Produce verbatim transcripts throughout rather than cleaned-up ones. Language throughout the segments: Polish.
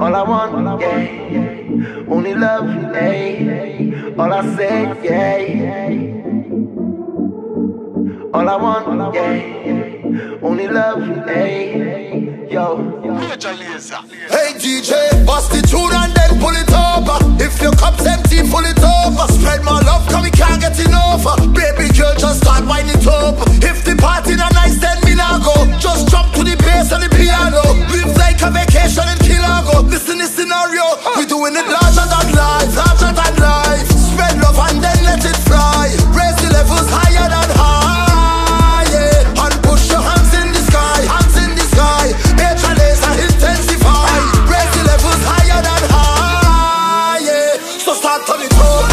All I want, yeah, only love, yeah. All I say, yeah. All I want, yeah, only love, yeah. Yo. Hey D J, bust the tune and then pull it over. If your cup's empty, pull it over. Spread my love, cause we can't get enough. Baby girl, just start wind it up. If the party not nice, then me nah go. Just jump to the bass and the piano. Live like a vacation in Kilago. Listen this scenario, we doing it larger than life, larger than life. Spread love and then let it fly. Raise the levels higher than high, yeah. And push your hands in the sky, hands in the sky. Intensify, raise the levels higher than high, yeah. So start turn it up.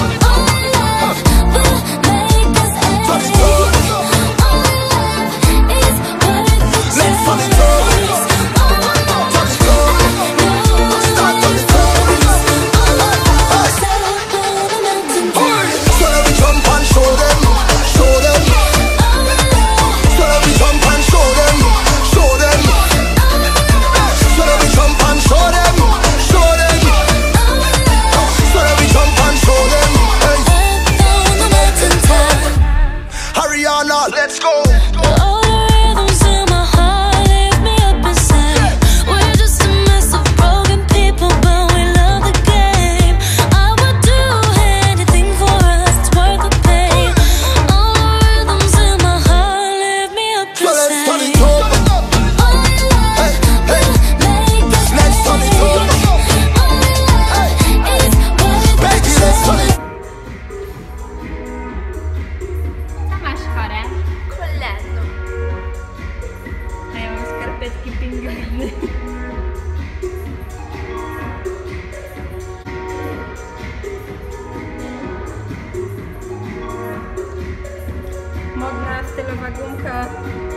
Let's go. All the rhythms in my heart lift me up inside. We're just a mess of broken people, but we love the game. I would do anything for us, it's worth the pain. All the rhythms in my heart lift me up inside. So let's turn it up. Hey, hey, let's turn it up. Baby, let's turn it up. Pingwiny. Modna, stylowa gumka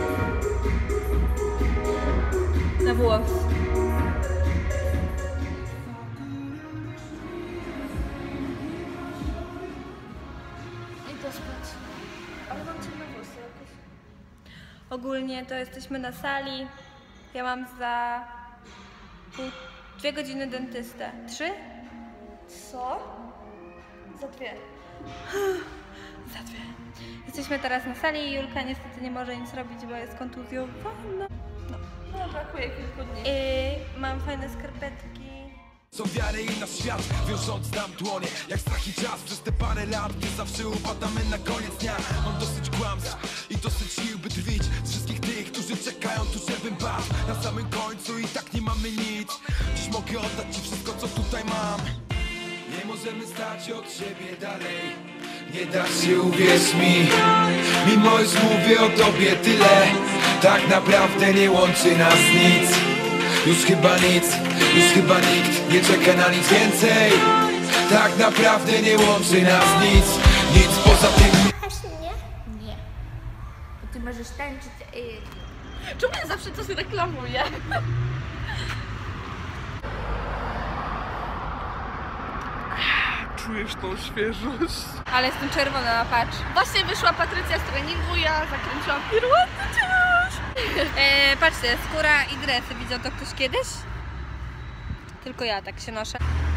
na włos. I to spać. Ale mam ciemne włosy jakoś. Ogólnie to jesteśmy na sali. Ja mam za pół, dwie godziny dentystę. Trzy? Co? Za dwie. Za dwie. Jesteśmy teraz na sali i Julka niestety nie może nic robić, bo jest kontuzjowana. No, brakuje kilku dni. I mam fajne skarpetki. Co wiarę i na świat, wiążąc nam dłonie. Jak strach i czas przez te parę lat, nie zawsze upadamy na koniec dnia. Mam dosyć kłamstw i dosyć sił, by drwić z wszystkich tych, którzy czekają tu, żebym padł na samym końcu i tak nie mamy nic. Dziś mogę oddać ci wszystko, co tutaj mam. Nie możemy stać od siebie dalej. Nie da się, uwierz mi. Mimo już mówię o tobie tyle, tak naprawdę nie łączy nas nic. Już chyba nic, już chyba nikt nie czeka na nic więcej. Tak naprawdę nie łączy nas nic, nic poza tym. Nie? Nie. Bo ty możesz tańczyć. Yy... Czemu ja zawsze coś reklamuję? Czujesz tą świeżość? Ale jestem czerwona, patrz. Właśnie wyszła Patrycja z treningu, ja zakręciłam piruetę ciąż. E, patrzcie, skóra i dresy. Widział to ktoś kiedyś? Tylko ja tak się noszę.